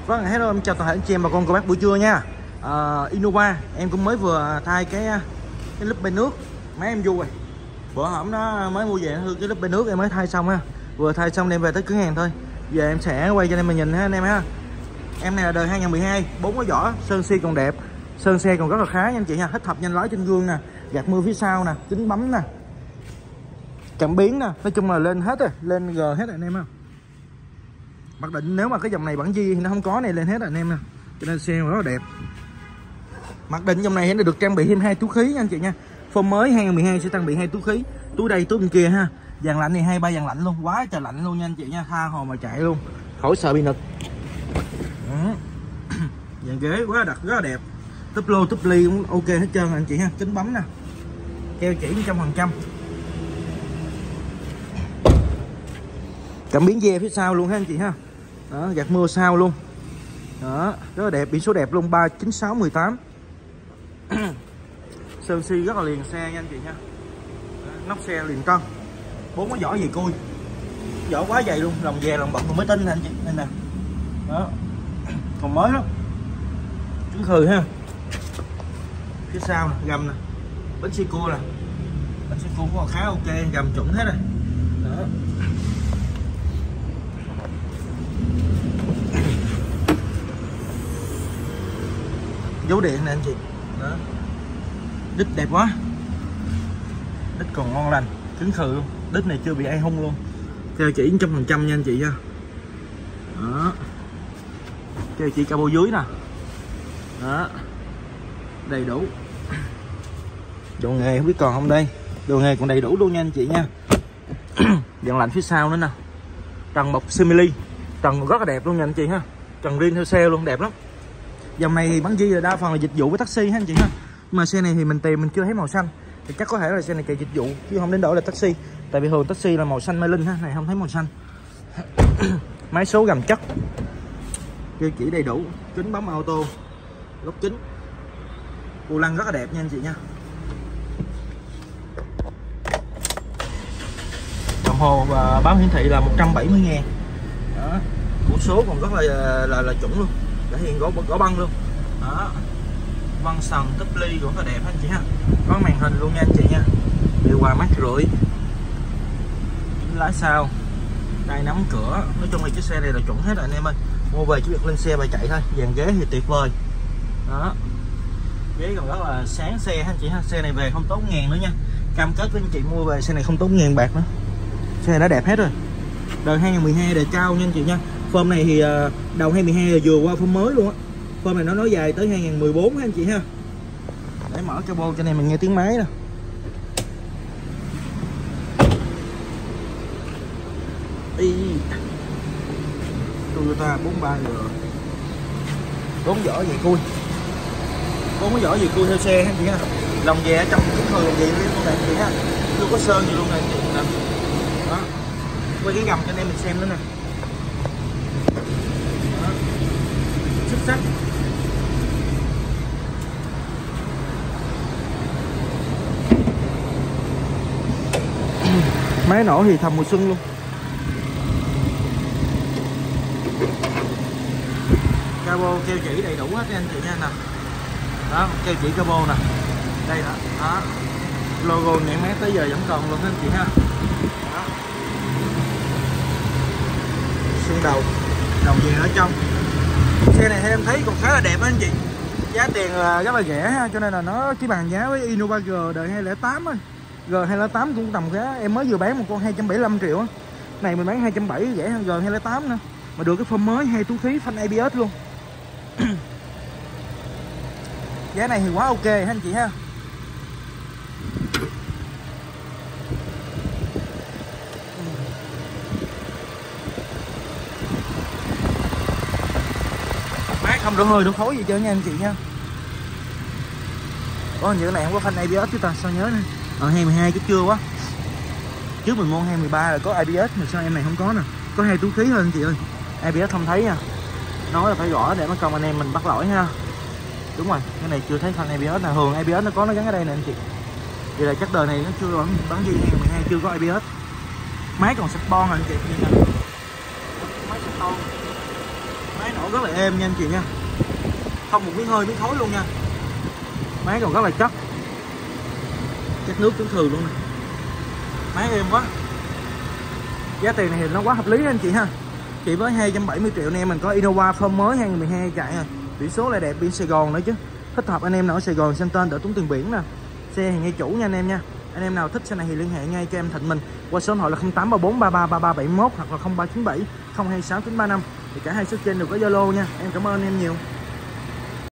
Vâng, hello, em chào toàn thể anh chị em bà con cô bác buổi trưa nha. Innova em cũng mới vừa thay cái lúp bên nước máy em du rồi. Bữa hổm nó mới mua về hư cái lúp bên nước em mới thay xong ha. Vừa thay xong đem về tới cửa hàng thôi. Giờ em sẽ quay cho anh em mình nhìn ha anh em ha. Em này là đời 2012, 4 cái vỏ, sơn xe còn đẹp, sơn xe còn rất là khá nha anh chị nha. Hít thập nhanh lói trên gương nè, gạt mưa phía sau nè, kính bấm nè, cảm biến nè, nói chung là lên hết rồi, lên G hết rồi anh em ha. Mặc định nếu mà cái dòng này bản Di thì nó không có này lên hết rồi anh em nè, cho nên xe rất là đẹp. Mặc định dòng này sẽ được trang bị thêm 2 túi khí nha anh chị nha. Form mới 2012 sẽ trang bị 2 túi khí, túi đây túi bên kia ha. Dàn lạnh này 2-3 dàn lạnh luôn, quá trời lạnh luôn nha anh chị nha, tha hồ mà chạy luôn, khỏi sợ bị nực. Dàn ghế quá đặt rất là đẹp, túp lô túp ly cũng ok hết trơn anh chị ha. Kính bấm nè, keo chỉ 100%. Cảm biến ve phía sau luôn ha anh chị ha. Đó, gạt mưa sau luôn. Đó, rất là đẹp, biển số đẹp luôn, 39618. Sơn si rất là liền xe nha anh chị nha. Đó, nóc xe liền cân. 4 cái vỏ dày cui. Vỏ quá dày luôn, lòng dè lòng bọc còn mới tin anh chị. Đây nè. Đó. Còn mới lắm. Trứng khừ ha. Phía sau nè, gầm nè. Bánh xe cua nè. Bánh xe cua cũng khá ok, gầm chuẩn hết rồi. Đó. Dấu điện nè anh chị. Đó. Đít đẹp quá, đít còn ngon lành, cứng khừ luôn, đít này chưa bị ai hung luôn, keo chỉ 100% nha anh chị nha. Đó, keo chỉ cabo dưới nè. Đó, đầy đủ. Đồ nghề không biết còn không đây, đồ nghề còn đầy đủ luôn nha anh chị nha. Dàn lạnh phía sau nữa nè, trần bọc simili, trần rất là đẹp luôn nha anh chị ha, trần riêng theo xe luôn, đẹp lắm. Dòng này bán Di là đa phần là dịch vụ với taxi ha anh chị ha. Mà xe này thì mình tìm mình chưa thấy màu xanh thì chắc có thể là xe này chạy dịch vụ chứ không đến đổi là taxi, tại vì thường taxi là màu xanh mai linh ha, này không thấy màu xanh. Máy số gầm chất, keo chỉ đầy đủ, kính bấm auto, lốp kính, vô lăng rất là đẹp nha anh chị nha. Đồng hồ và báo hiển thị là 170.000. Đó, của số còn rất là chuẩn luôn, đã hiện gõ băng luôn. Đó, văn sần túp ly cũng rất là đẹp anh chị ha, có màn hình luôn nha anh chị nha, điều hòa mát rượi, lái sau, tay nắm cửa, nói chung là chiếc xe này là chuẩn hết rồi anh em ơi. Mua về chỉ việc lên xe và chạy thôi. Dàn ghế thì tuyệt vời. Đó, ghế còn rất là sáng xe anh chị ha. Xe này về không tốn ngàn nữa nha, cam kết với anh chị mua về xe này không tốn ngàn bạc nữa, xe này đã đẹp hết rồi. Đời 2012 đời cao nha anh chị nha. Form này thì đầu 2012 là vừa qua form mới luôn á. Form này nó nói dài tới 2014 ha anh chị ha. Để mở cabo cho này mình nghe tiếng máy nè. Toyota 43G, 4 vỏ dày cui, 4 cái vỏ dày cui theo xe ha anh chị ha. Lòng dè ở trong cái thường lòng dè luôn này anh chị ha, chưa có sơn gì luôn này anh chị nè. Đó, quay cái gầm cho anh em mình xem nữa nè. Đó, xuất sắc. Máy nổ thì thầm mùa xuân luôn. Cabo keo chỉ đầy đủ hết nha anh chị nha nè. Đó, keo chỉ cabo nè. Đây đó. Đó. Logo nhãn mát tới giờ vẫn còn luôn anh chị ha. Đó. Xương đầu, đồng về ở trong. Xe này theo em thấy còn khá là đẹp á anh chị. Giá tiền rất là rẻ ha, cho nên là nó chỉ bằng giá với Innova G đời 208 thôi. G208 cũng tầm giá, em mới vừa bán một con 275 triệu á. Này mình bán 270 rẻ hơn G208 nữa. Mà được cái form mới 2 túi khí phanh ABS luôn. Giá này thì quá ok ha anh chị ha. Máy không đổ hơi đổ khối gì trơn nha anh chị nha. Có những cái này không có phanh ABS chứ ta, sao nhớ nè. 22 chứ chưa quá. Trước mình mua 213 là có ABS mà sao em này không có nè. Có 2 túi khí thôi anh chị ơi. ABS không thấy nha. Nói là phải gõ để mất công anh em mình bắt lỗi ha. Đúng rồi, cái này chưa thấy phanh ABS nè. Thường ABS nó có, nó gắn ở đây nè anh chị. Vậy là chắc đời này nó chưa bán Di 12 chưa có ABS. Máy còn sạch bon hả anh chị? Máy sạch bon. Máy nổ rất là êm nha anh chị nha, không một miếng hơi miếng thối luôn nha. Máy còn rất là chất nước chứng thừ luôn nè, máy êm quá. Giá tiền này thì nó quá hợp lý anh chị ha. Chỉ với 270 triệu anh em mình có Innova form mới 2012 chạy rồi, biển số lại đẹp, biển Sài Gòn nữa chứ, thích hợp anh em nào ở Sài Gòn sang tên đỡ tốn tiền biển nè. Xe thì ngay chủ nha anh em nha. Anh em nào thích xe này thì liên hệ ngay cho em Thịnh mình qua số điện thoại là 0834 333371 hoặc là 0397 026935, thì cả hai số trên đều có Zalo nha. Em cảm ơn em nhiều.